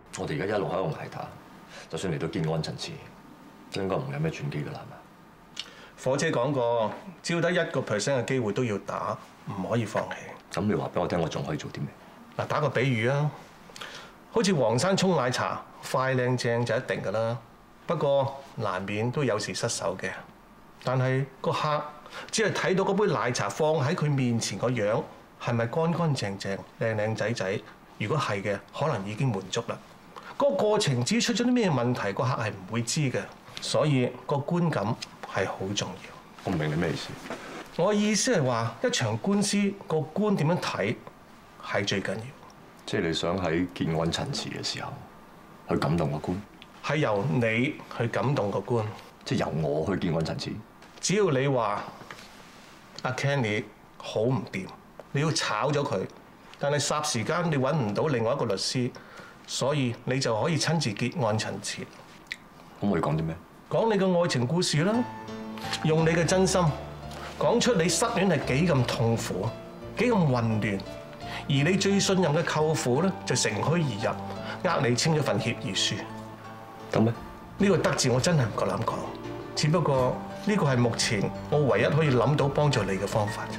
我哋而家一路喺度捱打，就算嚟到見安陳詞，都應該唔會有咩轉機㗎啦，係咪？ 火姐講過，只要得1%嘅機會都要打，唔可以放棄。 咁你話俾我聽，我仲可以做啲咩？ 嗱，打個比喻啊，好似黃生沖奶茶，快靚正就一定㗎啦。不過難免都有時失手嘅。但係個客只係睇到嗰杯奶茶放喺佢面前個樣，係咪乾乾淨淨、靚靚仔仔？如果係嘅，可能已經滿足啦。個過程至於出咗啲咩問題，個客係唔會知嘅。所以個觀感係好重要。 我唔明你咩意思。 我意思係話，一場官司個官點樣睇係最緊要。 即係你想喺見安陳詞嘅時候，去感動個官。 係由你去感動個官。 即係由我去見安陳詞。 只要你話阿 Kenny 好唔掂，你要炒咗佢，但係霎時間你揾唔到另外一個律師，所以你就可以親自結案陳詞。 可唔可以講啲咩？ 講你嘅愛情故事啦，用你嘅真心講出你失戀係幾咁痛苦，幾咁混亂，而你最信任嘅舅父咧就乘虛而入，呃你簽咗份協議書。 得咩？ 呢個得字我真係唔夠膽講，只不過呢個係目前我唯一可以諗到幫助你嘅方法。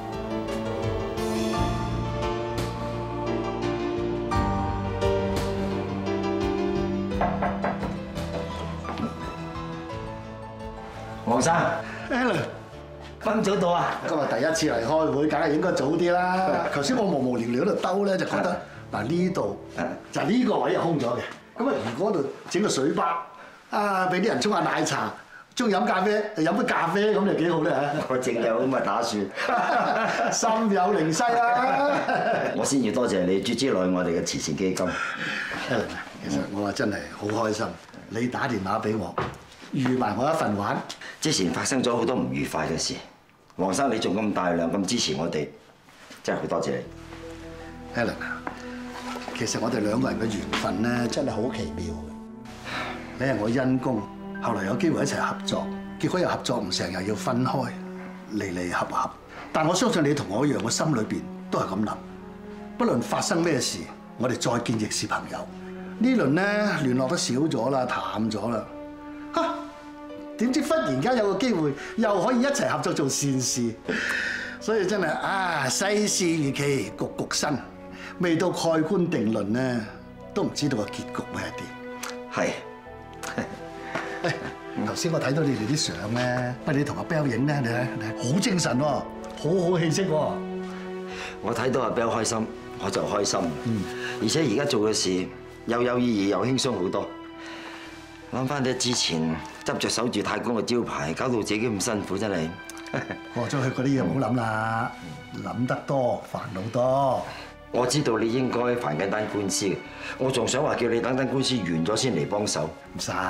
黃生 Alan， 分早到啊！ 今日第一次嚟開會，梗係應該早啲啦。頭先我無聊聊喺度兜咧，就覺得嗱呢度就呢個位係空咗嘅。咁啊，如果度整個水吧啊，俾啲人沖下奶茶，中意飲咖啡就飲杯咖啡，咁就幾好咧嚇。 我正有咁嘅打算， 心有靈犀啦！ 我先要多謝你注資落去我哋嘅慈善基金。 Alan， 其實我話真係好開心，你打電話俾我，預埋我一份玩。 之前發生咗好多唔愉快嘅事，黃生你仲咁大量咁支持我哋，真係好多謝你。 Alan， 其實我哋兩個人嘅緣分咧，真係好奇妙嘅。你係我恩公，後來有機會一齊合作，結果又合作唔成，又要分開，離離合合。但我相信你同我一樣，我心裏邊都係咁諗。不論發生咩事，我哋再見亦是朋友。呢輪咧聯絡得少咗啦，淡咗啦。嚇！點知忽然間有個機會，又可以一齊合作做善事，所以真係啊，世事如棋，局局新，未到蓋棺定論咧，都唔知道個結局會係點。 係。 誒，頭先我睇到你哋啲相咧，不如你同阿 Bell 影咧，你睇，好精神喎，好好氣息喎。 我睇到阿 Bell 開心，我就開心。而且而家做嘅事又有意義，又輕鬆好多。諗翻起之前執着守住太公嘅招牌，搞到自己咁辛苦，真係過咗去嗰啲嘢唔好諗啦，諗得多煩惱多。 我知道你應該煩緊單官司嘅，我仲想話叫你等單官司完咗先嚟幫手。 唔使，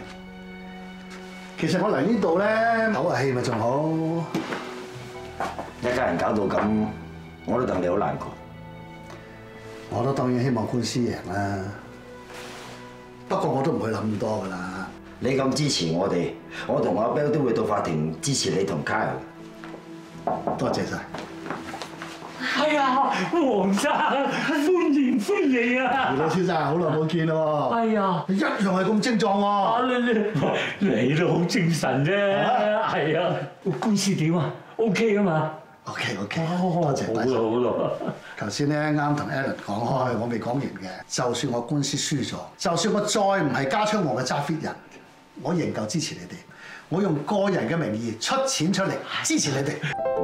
其實我嚟呢度咧唞下氣咪仲好。 一家人搞到咁，我都戥你好難過。 我都當然希望官司贏啦，不過我都唔會諗咁多噶啦。 你咁支持我哋，我同阿 Bell 都會到法庭支持你同 Kyle。 多謝晒。 係啊，黃生，歡迎啊！ 余老先生，好耐冇見咯喎。 係啊， 一樣係咁精壯喎。 你都好精神啫。係啊，官司點啊 ？OK 啊嘛。 OK，多謝大家。 好咯。 頭先咧啱同 Alan 講開，我未講完嘅。就算我官司輸咗，就算我再唔係加昌王嘅揸 fit 人，我仍舊支持你哋。我用個人嘅名義出錢出力支持你哋。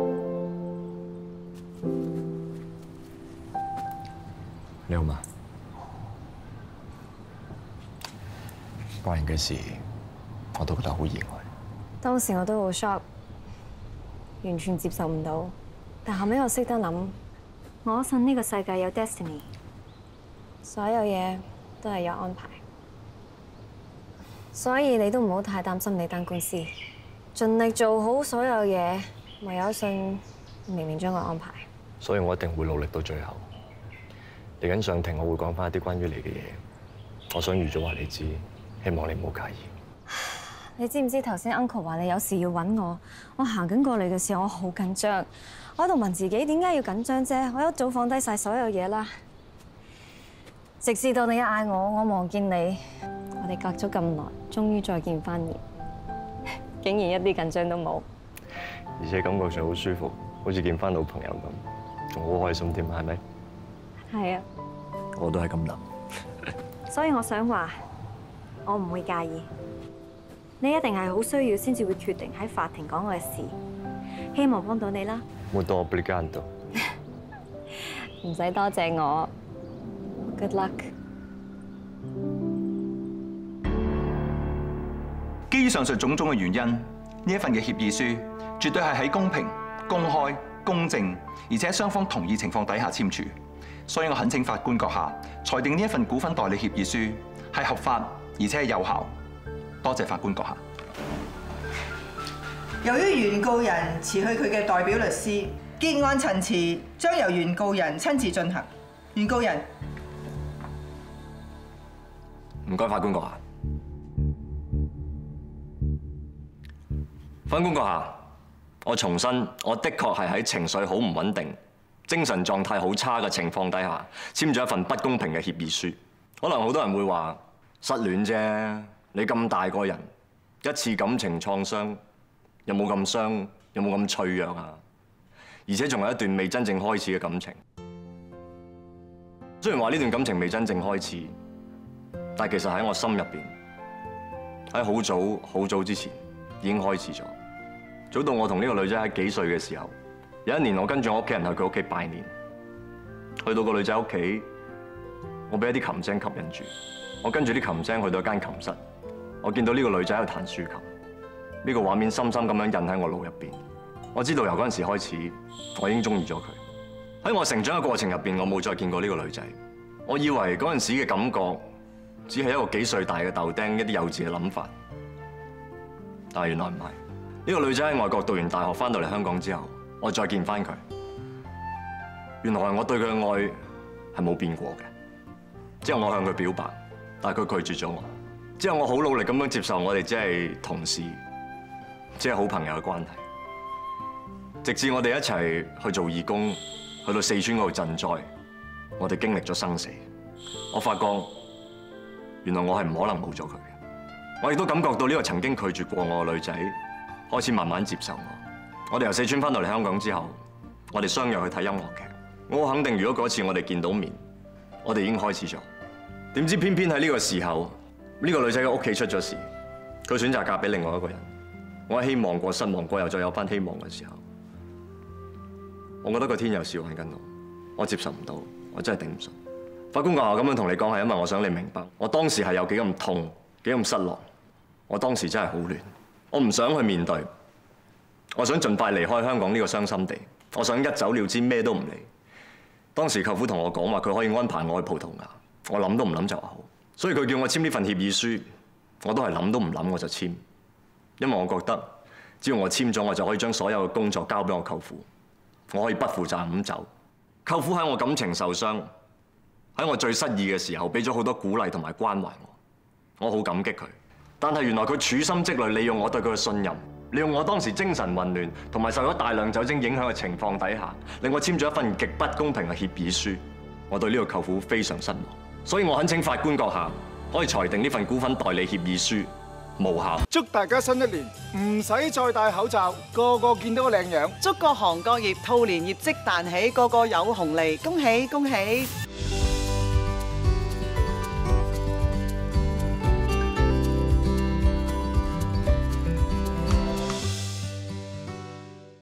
你好嗎？家人嘅事我都覺得好意外。 當時我都好 shock， 完全接受唔到。但後尾我識得諗，我信呢個世界有 destiny， 所有嘢都係有安排。所以你都唔好太擔心你單官司，盡力做好所有嘢，唯有信明明將佢安排。 所以我一定會努力到最後。嚟緊上庭，我會講翻一啲關於你嘅嘢。我想預早話你知，希望你唔好介意。 你知唔知頭先 Uncle 話你有事要揾我？我行緊過嚟嘅時候，我好緊張。我喺度問自己點解要緊張啫？我一早放低晒所有嘢啦。 直至到你一嗌我望見你，我哋隔咗咁耐，終於再見翻面，竟然一啲緊張都冇， 而且感覺上好舒服，好似見翻老朋友咁，仲好開心添，係咪？ 係啊， 我都係咁諗。 所以我想話，我唔會介意。你一定係好需要先至會決定喺法庭講我嘅事，希望幫到你啦。 Muito obrigado。 唔使多謝我。Good luck。 基於上述種種嘅原因，呢一份嘅協議書絕對係喺公平、公開、公正，而且雙方同意情況底下簽署。所以我懇請法官閣下裁定呢一份股份代理協議書係合法而且係有效。多謝法官閣下。 由於原告人辭去佢嘅代表律師，結案陳詞將由原告人親自進行。原告人， 唔該，法官閣下。法官閣下，我重申，我的確係喺情緒好唔穩定、精神狀態好差嘅情況底下，簽咗一份不公平嘅協議書。可能好多人會話失戀啫，你咁大個人，一次感情創傷，有冇咁傷？有冇咁脆弱啊？而且仲有一段未真正開始嘅感情。雖然話呢段感情未真正開始，但其實喺我心入邊，喺好早之前已經開始咗。早到我同呢個女仔喺幾歲嘅時候，有一年我跟住我屋企人去佢屋企拜年，去到個女仔屋企，我俾一啲琴聲吸引住，我跟住啲琴聲去到一間琴室，我見到呢個女仔喺度彈豎琴，呢個畫面深深咁樣印喺我腦入邊。我知道由嗰陣時開始，我已經中意咗佢。喺我成長嘅過程入邊，我冇再見過呢個女仔。我以為嗰陣時嘅感覺只係一個幾歲大嘅豆丁，一啲幼稚嘅諗法，但係原來唔係。呢個女仔喺外國讀完大學翻到嚟香港之後，我再見翻佢，原來我對佢嘅愛係冇變過嘅。之後我向佢表白，但係佢拒絕咗我。之後我好努力咁樣接受我哋只係同事，只係好朋友嘅關係。直至我哋一齊去做義工，去到四川嗰度賑災，我哋經歷咗生死。我發覺原來我係唔可能冇咗佢嘅。我亦都感覺到呢個曾經拒絕過我嘅女仔開始慢慢接受我。我哋由四川翻到嚟香港之後，我哋相約去睇音樂劇。我好肯定，如果嗰次我哋見到面，我哋已經開始咗。點知偏偏喺呢個時候，呢個女仔嘅屋企出咗事，佢選擇嫁俾另外一個人。我希望過、失望過，又再有翻希望嘅時候，我覺得個天有笑喺緊我，我接受唔到，我真係頂唔順。法官閣下咁樣同你講係因為我想你明白，我當時係有幾咁痛、幾咁失落。我當時真係好亂，我唔想去面對，我想盡快離開香港呢個傷心地，我想一走了之，咩都唔理。當時舅父同我講話，佢可以安排我去葡萄牙，我諗都唔諗就話好。所以佢叫我簽呢份協議書，我都係諗都唔諗我就簽，因為我覺得只要我簽咗，我就可以將所有嘅工作交俾我舅父。我可以不負責任咁走。舅父喺我感情受傷，喺我最失意嘅時候，俾咗好多鼓勵同埋關懷我好感激佢。但係原來佢處心積慮，利用我對佢嘅信任，利用我當時精神混亂同埋受咗大量酒精影響嘅情況底下，令我簽咗一份極不公平嘅協議書。我對呢個舅父非常失望，所以我懇請法官閣下可以裁定呢份股份代理協議書無效。 祝大家新一年唔使再戴口罩，個個見到個靚樣。 祝各行各業兔年業績彈起，個個有紅利，恭喜恭喜！